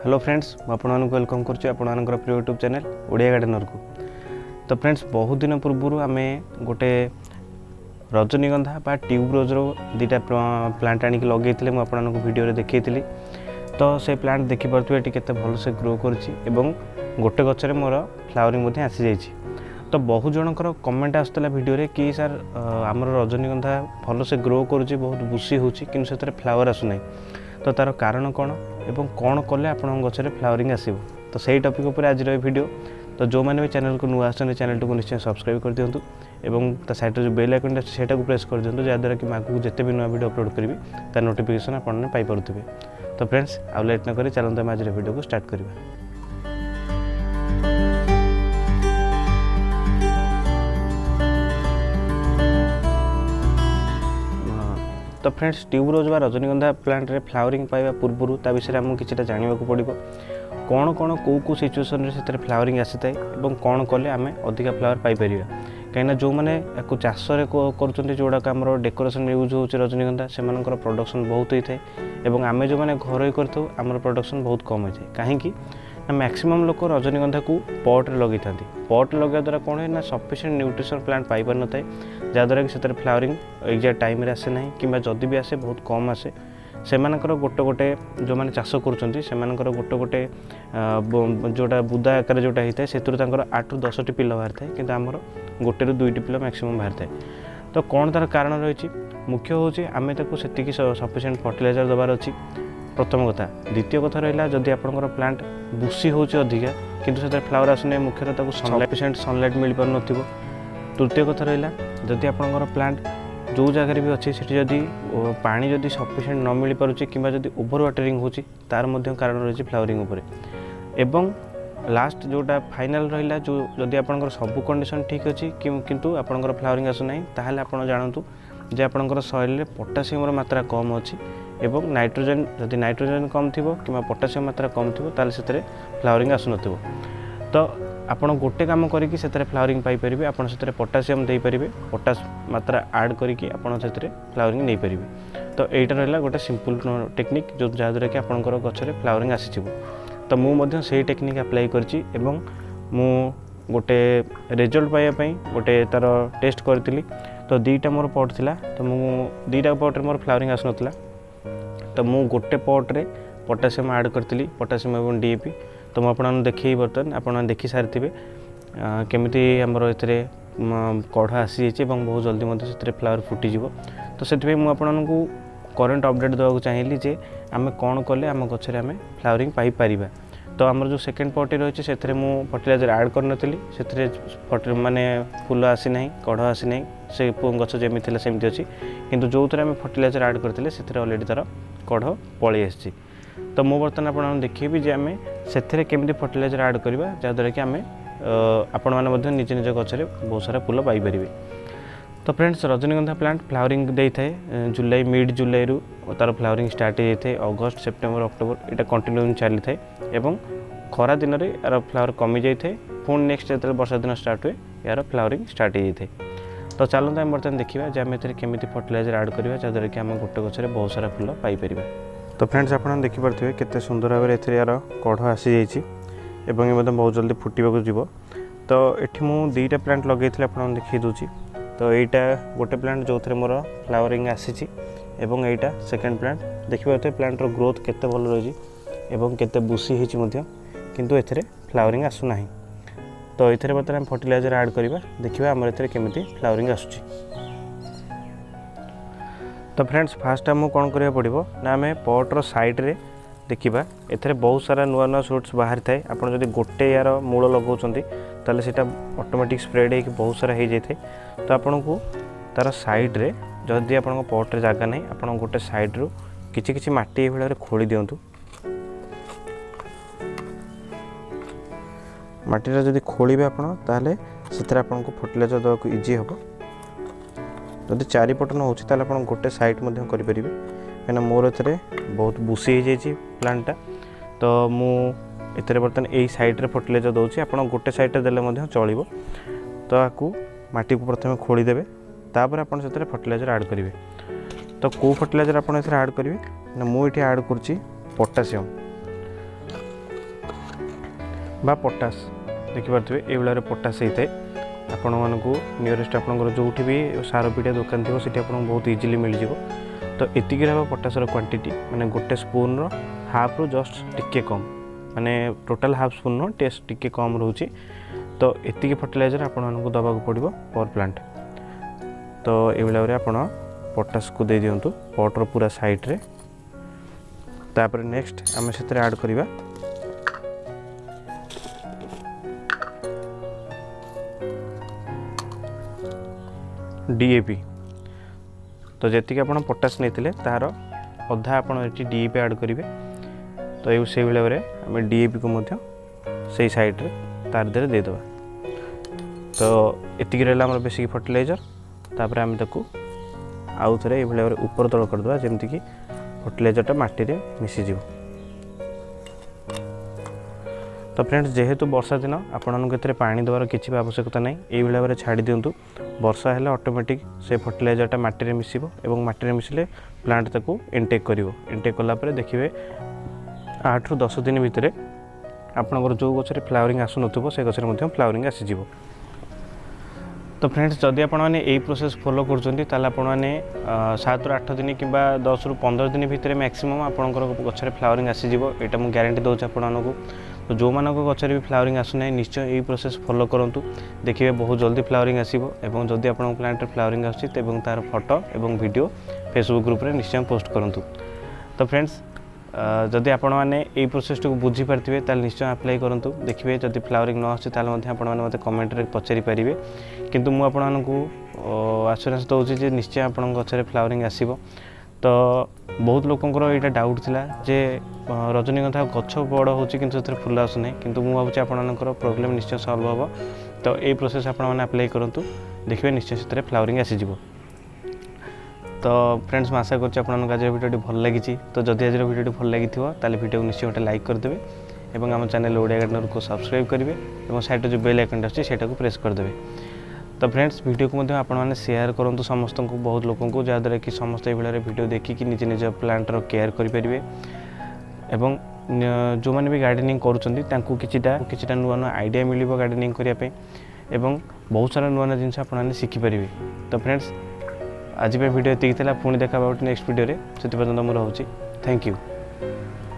Hello friends मुझे welcome कर प्रिय यूट्यूब चैनल ओडिया गार्डनर को। तो फ्रेंड्स बहुत दिन पूर्व आम गोटे रजनीगंधा बा ट्यूबरोज दुटा प्लांट आनिक लगे मुझे वीडियो देखी। तो से प्लांट देखिपे के भल से ग्रो कर गोटे गचर मोर फ्लावरिंग आसी जाइए। तो बहुत जनकर कमेंट आसला वीडियो कि सर आमर रजनीगंधा भल से ग्रो कर बहुत बुशी होची किंतु से फ्लावर आसुना। तो तार कारण कौन एवं कौन कले आपण गचर फ्लावरिंग आसब। तो सही टॉपिक उपर आज वीडियो। तो जो मैंने भी चैनल को नुआ आसने चैनल को निश्चय सब्सक्राइब कर दिंतु एवं साइड जो बेल आइकन से प्रेस कर दिंतु जहाँद्वारा कि आगे जिते भी नुआ वीडियो अपलोड करी तार नोटिफिकेशन आपने पाइपे। तो फ्रेंड्स आउ लेट न करी चलते आम आज वीडियो को स्टार्ट करवा। तो फ्रेंड्स ट्यूबरोज बा रजनीगंधा प्लांट रे फ्लावरिंग पाइबा पूर्व ता विषय आमको किछटा जानिबा को पड़िबो। कौन कौन को सिचुएसन रे सेतरे फ्लावरिंग आसी थाए एवं कौन कले आमे अधिका फ्लावर पाई परिबा। कहीं जो मैंने या चाष कर जोड़ा आमर डेकोरेशन यूज हो रजनीगंधा से प्रोडक्शन बहुत होता है। आम जो मैंने घर कर प्रोडक्शन बहुत कम होता है। कहीं मैक्सिमम लोक रजनीगंधा को पॉट लगे था। पॉट लगे द्वारा कौन है ना सफिशिएंट न्यूट्रिशन प्लांट पाई पार न था जहाँद्वारा कि से फ्लावरिंग एक्जाक्ट टाइम आसे ना कि जदि भी आसे बहुत कम आसे। से गोटे गोटे जो मैंने चाष कर गोटे गोटे जोटा बुदा आकार जोटा होता है से 8 ରୁ 10ଟି पिला बाहर थाए कि आमर गोटे ରୁ 2ଟି पिला मैक्सिमम बाहर थाए। तो कौन तार कारण रही मुख्य हूँ आम से सफिशिएंट फर्टिलाइजर देवार अच्छी प्रथम कथा। द्वितीय कथा रहा जदि आपंकर प्लांट बुशी हो अधिका किंतु से फ्लावर आसुना मुख्यतः सफिशिएंट सनलाइट मिल पार न। तृतीय कथा रहा जदि आपंकर प्लांट जो जगह भी अच्छी से जदि पानी जदि सफिशिएंट न मिल पारे कि ओवर वाटरिंग हो तार कारण रही फ्लावरिंग उपर। एवं लास्ट जोटा फाइनल रहा जो जदि आपंकर सब कंडीशन ठीक अच्छी किंतु आपंकर फ्लावरिंग आसुना ताहले आपण जानतु जे आपंकर सॉइल पोटासियम मात्रा कम अच्छी एवं नाइट्रोजन जदि नाइट्रोजन कम थी कि पोटासियम मात्रा कम थी ताल से फ्लावरिंग आसुन। तो आपड़ गोटे कम करके फ्लावरिंग पाइपर आप पोटासियम दे पारे पोटास मात्रा ऐड करके फ्लावरिंग नहीं पारे। तो यहाँ रहा गोटे सिंपल टेक्निक जो जहाँद्वारा कि आपंकर गचर फ्लावरिंग आसी। तो मुझे से टेक्निक अप्लाई करची एवं मु गोटे रिजल्ट पाइबापी गोटे तार टेस्ट करी। तो दुईटा मोर पट थिला तो मु दुईटा पट्रे मोर फ्लावरिंग आसुना। तो मु गोटे पट्रे पोटासियम ऐड करी पोटासियम एवं DAP। तो मुझे देखिए बर्तमान आप देखी सारी केमिति आमर ए कढ़ आसी जाइए बहुत जल्दी से फ्लावर फुटीज। तो से मुझे करेन्ट अपडेट देवाक चाहिए जे आम कौन कले आम गचर आम फ्लावरिंग पाई परिबा। तो आमर जो सेकेंड पॉट रही है से मु फर्टिलाइजर ऐड कर माने फूल आसी ना कढ़ आसी ना से गच जमी सेमती अच्छी किंतु जो थे आम फर्टिलाइजर ऐड करते से अलरेडी तार कढ़ पलि आसी। तो मु बर्तमान आपको देखिए जे आम से केमी फर्टिलाइजर ऐड करवा जहाँद्वारा कि आम आपण मैंने निज निज गचर बहुत सारा फूल पाइपर। तो फ्रेंड्स रजनीगंधा प्लांट फ्लावरिंग दे थाए जुलाई मिड जुलाई रु तार फ्लावरिंग स्टार्ट हो जाए अगस्त सेप्टेम्बर अक्टोबर यहाँ कंटिन्यू चली थाए एवं खरा दिन में यार फ्लावर कमी जाए पुणी नेक्स्ट जो वर्षा दिन स्टार्ट हुए यार फ्लावरिंग स्टार्ट हो जाए। तो चलते आम बर्तमान देखा जे आम केमी फर्टिलाइजर ऐड करवा जहाँद्वारा कि आम गोटे गचर बहुत सारा फूल पाइपर। तो फ्रेंड्स आप देखिपे केते सुंदर भाव में यार कढ़ आसी जाइए बहुत जल्दी फुटवाक जीव। तो ये मुझे दुईटा प्लांट लगे आप देखी दूसरी। तो यहाँ गोटे प्लांट जो थे मोर फ्लावरिंग आसी एवं यहाँ सेकेंड प्लांट देखिए प्लांटर ग्रोथ केते भल रही केते बुशी होती किंतु एथे फ्लावरिंग आसुना। तो ये बर्तमान फर्टिलाइजर ऐड करवा देखिए आम केमी फ्लावरिंग आसूँ। तो फ्रेंड्स फास्ट आमको कौन करा पड़ो ना आम पट्र साइड्रे देखा एथे बहुत सारा नुआ नुआ सुट्स बाहर थाए। आपड़ जब गोटे यार मूल लगाउछंती ताले सेटा ऑटोमेटिक स्प्रेड हो बहुत सारा हो जाए। तो आपन को तार साइड्रे जदि आप पट्रे जगह नहीं आप गोटे साइड्रु किछि किछि माटी ये भाव खोली दिंतु। माटीटा जदि खोलिबे आपन ताले सेथरे आपन को फर्टिलाइजर देवाक इजी हम। जदि चारिपट न होछि ताले आपन गोटे साइड मध्य करि परिबे कहीं मोर ए बहुत बुशी हो जाए प्लांटा। तो मु एथे बर्तमान यही साइड्रे फर्टिलाइजर दूसरी आप गोटे साइड्रे देले चलो। तो आपको माटी को प्रथम खोलीदेवे तापर आप फर्टिलाइजर ऐड करेंगे। तो कौ फर्टिलाइजर आप ऐड करेंगे ना मुझे ऐड करुच्ची पोटासियम। बा पोटास देखिपे ये पोटास होता है आपण मानक नियरेस्ट आपंकर जो भी सार पीडिया दुकान थी सीटी आपको बहुत इजिली मिल जाव। तो एतिक पोटासर क्वांटिटी माने गोटे स्पून हाफ रु जस्ट टिके कम माने टोटाल हाफ स्पून टेस्ट टिके कम रोचे। तो एतिक फर्टिलाइजर आपण मानक दबा पड़ो पर प्लांट। तो ये आप पोटास को दे दिंतु पटर पूरा साइड रे। तापर नेक्स्ट आम से ऐड करवा डीएपी। तो जी आप पोटास नहीं तार अधा आप डीएपी ऐड करेंगे। तो ये से आम डीएपी को से साइड रे तार देर देदेबा। तो एतिक रहा बेसिक फर्टिलाइजर। तापर आम ताकू आउ थे ये ऊपर तल करदे जमती कि फर्टिलाइजरटा माटी रे मिसीज। तो फ्रेंड्स जेहेतु वर्षा दिन आपको पानी देवार किसी भी आवश्यकता ना ये भाव छाड़ी दिंतु। वर्षा है ऑटोमेटिक से फर्टिलाइजरटा माटी रे मिसिबो एवं माटी रे मिसिले प्लांट ताकू इनटेक करिवो। इनटेक कला परे देखिए 8 रु 10 दिन भितर आपनकर जो गछरे फ्लावरिंग आसु नथुबो से गछरे मध्ये फ्लावरिंग आसी जिवो। तो फ्रेंड्स जदि आपण माने एई प्रोसेस फॉलो करछन्ती ताले आपण माने 7 रु 8 दिन किबा 10 रु 15 दिन भितर मैक्सिमम आपनकर गछरे फ्लावरिंग आसी जिवो। एटा मु गारंटी दोछ आपननको। तो जो मानक गछरे भी फ्लावरिंग आसुना निश्चय यही प्रोसेस फॉलो करंतु देखिए बहुत जल्दी फ्लावरिंग आसीबो। एवं जदि आपन प्लांट रे फ्लावरिंग आसी एवं तार फोटो एवं वीडियो फेसबुक ग्रुप रे निश्चय पोस्ट करंतु। तो फ्रेंड्स जदि आपण माने एई प्रोसेस को बुझी पारथिबे ताल निश्चय अप्लाई करंतु। देखिए जदि फ्लावरिंग न आसी ताल मध्ये आपण माने मते कमेंट रे पचारि परिबे। किंतु मु आपण मानकू आश्योरेंस दउछि जे निश्चय आपण गछरे फ्लावरिंग आसीबो। तो बहुत लोकंकर यहाँ डाउट थिला जे रजनीगंधा गछ बड़ होची किंतु से फुल आसुना किंतु मु भावुछि आपनकर प्रॉब्लम निश्चय सॉल्व होबो। तो ये प्रोसेस आपण माने अप्लाई करंतु देखिए निश्चय से फ्लावरिंग आसी जिवो। तो फ्रेंड्स आशा करछि आपनका आज वीडियो भल लगी। तो जदि आज वीडियो भल लगी ताले वीडियो निश्चय गोटे लाइक करदेवे एवं आम चैनल ओडिया गार्डनर को सब्सक्राइब करेंगे और साइड जो बेल आइकन अच्छी से प्रेस करदेवे। तो फ्रेंड्स वीडियो को मध्य आपण माने शेयर करंतु समस्त को बहुत लोगों को जहाँद्वारा कि समस्त ये वीडियो देखिक निज निज प्लांटर केयर करेंगे एवं जो मैंने भी गार्डनिंग करूँगा नुआ नुआ आइडिया मिल गार्डनिंग करने एवं बहुत सारा नुआ नुआ जिनस आपने शिखिपारे। तो फ्रेंड्स आज वीडियो ये पुणी देखा नेक्स्ट वीडियो से पर्यटन मुझे थैंक यू।